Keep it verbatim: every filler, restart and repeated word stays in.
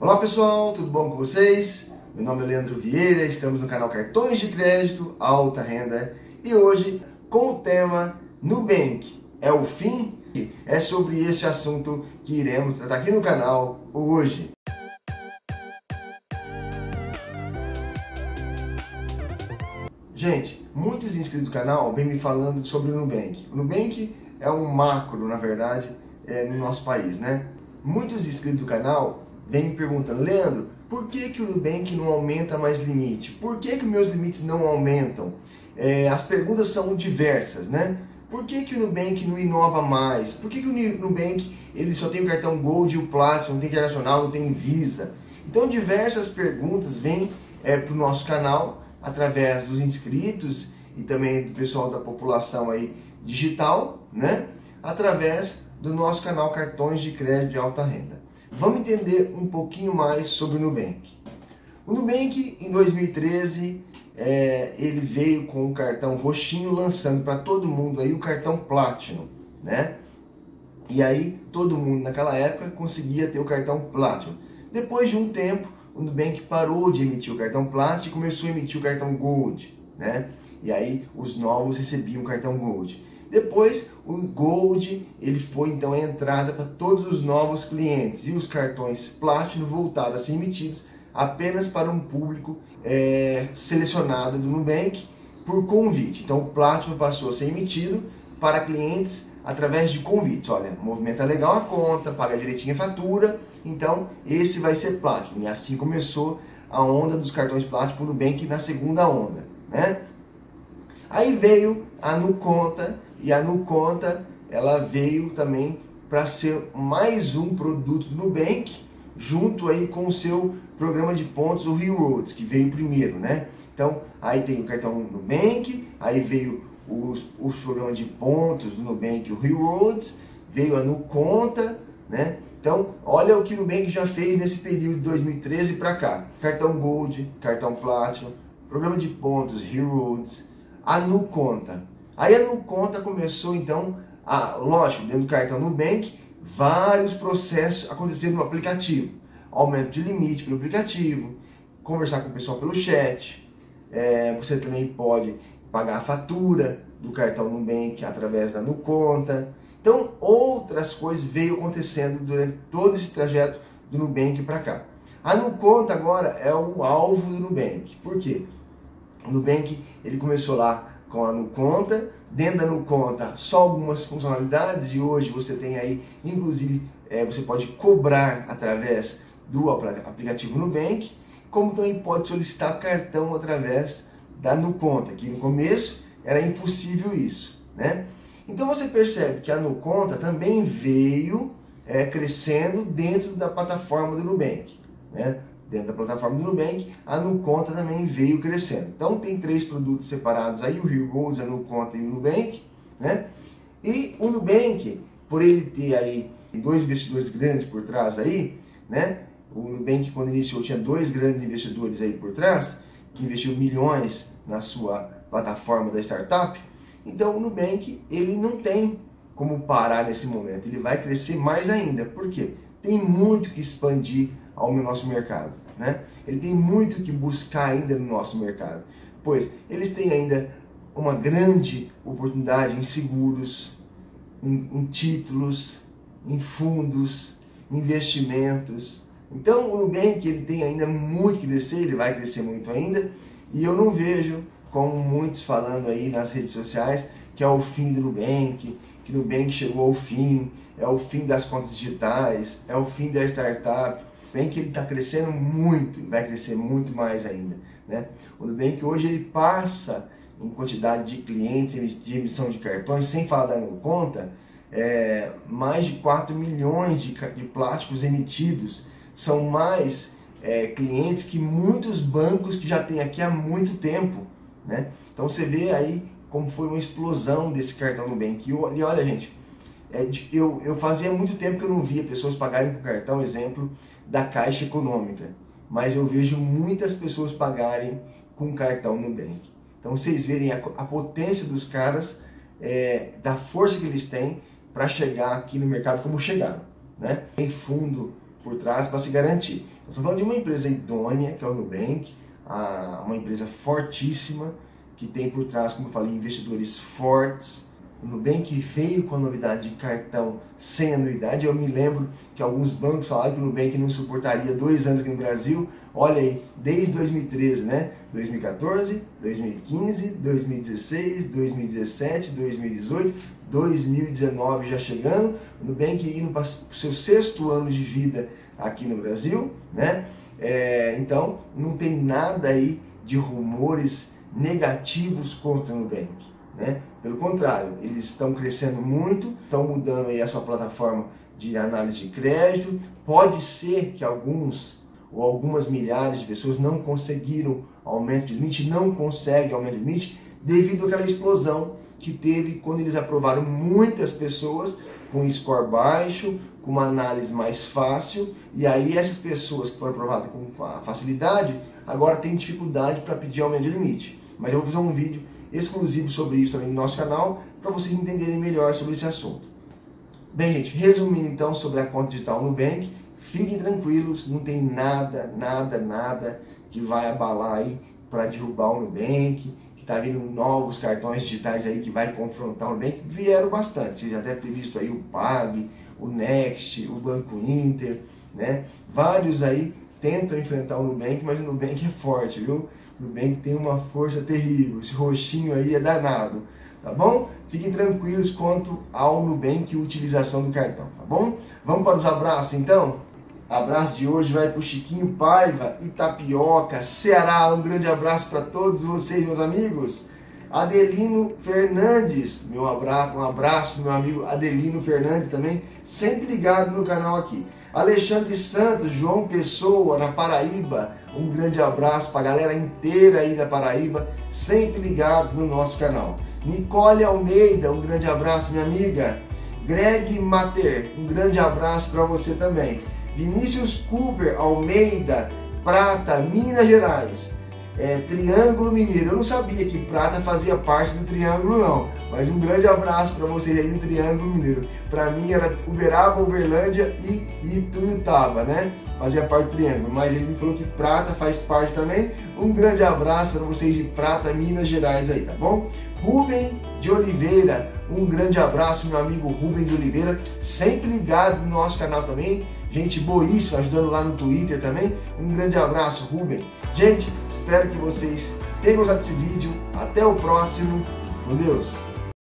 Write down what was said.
Olá pessoal, tudo bom com vocês? Meu nome é Leandro Vieira, estamos no canal Cartões de Crédito Alta Renda e hoje com o tema Nubank é o fim? É sobre este assunto que iremos tratar aqui no canal hoje. Gente, muitos inscritos do canal vêm me falando sobre o Nubank. O Nubank é um macro, na verdade, é, no nosso país, né? Muitos inscritos do canal vêm me perguntando, Leandro, por que que o Nubank não aumenta mais limite? Por que que meus limites não aumentam? É, as perguntas são diversas, né? Por que que o Nubank não inova mais? Por que que o Nubank ele só tem o cartão Gold e o Platinum, não tem Internacional, não tem Visa? Então diversas perguntas vêm é, para o nosso canal através dos inscritos e também do pessoal da população aí digital, né? Através do nosso canal Cartões de Crédito de Alta Renda. Vamos entender um pouquinho mais sobre o Nubank. O Nubank, em dois mil e treze, é, ele veio com o cartão roxinho, lançando para todo mundo aí o cartão Platinum, né? E aí, todo mundo naquela época conseguia ter o cartão Platinum. Depois de um tempo, o Nubank parou de emitir o cartão Platinum e começou a emitir o cartão Gold, né? E aí, os novos recebiam o cartão Gold. Depois, o Gold ele foi então a entrada para todos os novos clientes e os cartões Platinum voltaram a ser emitidos apenas para um público é, selecionado do Nubank por convite. Então, o Platinum passou a ser emitido para clientes através de convites. Olha, movimenta legal a conta, paga direitinho a fatura, então esse vai ser Platinum. E assim começou a onda dos cartões Platinum para o Nubank na segunda onda, né? Aí veio a NuConta, e a NuConta ela veio também para ser mais um produto do Nubank, junto aí com o seu programa de pontos, o Rewards, que veio primeiro, né? Então, aí tem o cartão Nubank, aí veio os, os programas de pontos do Nubank, o Rewards, veio a NuConta, né? Então, olha o que o Nubank já fez nesse período de dois mil e treze para cá. Cartão Gold, cartão Platinum, programa de pontos, Rewards, a NuConta. Aí a NuConta começou então, a, lógico, dentro do cartão Nubank, vários processos acontecendo no aplicativo. Aumento de limite pelo aplicativo, conversar com o pessoal pelo chat, é, você também pode pagar a fatura do cartão Nubank através da NuConta. Então outras coisas veio acontecendo durante todo esse trajeto do Nubank para cá. A NuConta agora é o alvo do Nubank. Por quê? O Nubank ele começou lá com a NuConta, dentro da NuConta só algumas funcionalidades e hoje você tem aí, inclusive, é, você pode cobrar através do aplicativo Nubank, como também pode solicitar cartão através da NuConta, que no começo era impossível isso, né? Então você percebe que a NuConta também veio é, crescendo dentro da plataforma do Nubank, né? Dentro da plataforma do Nubank, a NuConta também veio crescendo. Então tem três produtos separados aí, o Rewards, a NuConta e o Nubank, né? E o Nubank, por ele ter aí dois investidores grandes por trás aí, né? O Nubank quando iniciou tinha dois grandes investidores aí por trás, que investiu milhões na sua plataforma da startup. Então o Nubank, ele não tem como parar nesse momento, ele vai crescer mais ainda. Por quê? Tem muito que expandir ao nosso mercado, né? Ele tem muito que buscar ainda no nosso mercado, pois eles têm ainda uma grande oportunidade em seguros, em, em títulos, em fundos, investimentos. Então o Nubank ele tem ainda muito que crescer, ele vai crescer muito ainda, e eu não vejo, como muitos falando aí nas redes sociais, que é o fim do Nubank, que o Nubank chegou ao fim, é o fim das contas digitais, é o fim da startup. O Nubank ele está crescendo muito, vai crescer muito mais ainda, né? O Nubank hoje ele passa em quantidade de clientes, de emissão de cartões, sem falar da NuConta, é, mais de quatro milhões de, de plásticos emitidos. São mais é, clientes que muitos bancos que já tem aqui há muito tempo, né? Então você vê aí como foi uma explosão desse cartão Nubank. E olha, gente, é, eu, eu fazia muito tempo que eu não via pessoas pagarem com cartão, exemplo, da Caixa Econômica, mas eu vejo muitas pessoas pagarem com cartão Nubank. Então vocês verem a, a potência dos caras, é, da força que eles têm para chegar aqui no mercado como chegaram, né? Tem fundo por trás para se garantir. Nós estamos falando de uma empresa idônea, que é o Nubank, uma empresa fortíssima, que tem por trás, como eu falei, investidores fortes. O Nubank veio com a novidade de cartão sem anuidade. Eu me lembro que alguns bancos falaram que o Nubank não suportaria dois anos aqui no Brasil. Olha aí, desde dois mil e treze, né? dois mil e quatorze, dois mil e quinze, dois mil e dezesseis, dois mil e dezessete, dois mil e dezoito, dois mil e dezenove já chegando. O Nubank indo para o seu sexto ano de vida aqui no Brasil, né? É, então, não tem nada aí de rumores negativos contra o Nubank, né? Pelo contrário, eles estão crescendo muito, estão mudando aí a sua plataforma de análise de crédito. Pode ser que alguns ou algumas milhares de pessoas não conseguiram aumento de limite, não conseguem aumento de limite devido àquela explosão que teve quando eles aprovaram muitas pessoas com score baixo, com uma análise mais fácil, e aí essas pessoas que foram aprovadas com facilidade agora têm dificuldade para pedir aumento de limite. Mas eu vou fazer um vídeo exclusivo sobre isso também no nosso canal, para vocês entenderem melhor sobre esse assunto. Bem, gente, resumindo então sobre a conta digital Nubank, fiquem tranquilos, não tem nada, nada, nada que vai abalar aí para derrubar o Nubank, que está vindo novos cartões digitais aí que vai confrontar o Nubank. Vieram bastante, você já deve ter visto aí o Pag, o Next, o Banco Inter, né? Vários aí tentam enfrentar o Nubank, mas o Nubank é forte, viu? O Nubank tem uma força terrível, esse roxinho aí é danado, tá bom? Fiquem tranquilos quanto ao Nubank e utilização do cartão, tá bom? Vamos para os abraços então? Abraço de hoje vai para o Chiquinho Paiva, Itapioca, Ceará. Um grande abraço para todos vocês, meus amigos. Adelino Fernandes, meu abraço, um abraço meu amigo Adelino Fernandes também, sempre ligado no canal aqui. Alexandre Santos, João Pessoa, na Paraíba, um grande abraço para a galera inteira aí da Paraíba, sempre ligados no nosso canal. Nicole Almeida, um grande abraço, minha amiga. Greg Mater, um grande abraço para você também. Vinícius Cooper Almeida, Prata, Minas Gerais. É, Triângulo Mineiro, eu não sabia que Prata fazia parte do Triângulo não, mas um grande abraço para vocês aí no Triângulo Mineiro. Para mim era Uberaba, Uberlândia e Ituiutaba, né? Fazia parte do Triângulo, mas ele me falou que Prata faz parte também. Um grande abraço para vocês de Prata, Minas Gerais aí, tá bom? Rubem de Oliveira, um grande abraço, meu amigo Rubem de Oliveira, sempre ligado no nosso canal também. Gente boíssima, ajudando lá no Twitter também. Um grande abraço, Rubem. Gente, espero que vocês tenham gostado desse vídeo. Até o próximo. Com Deus.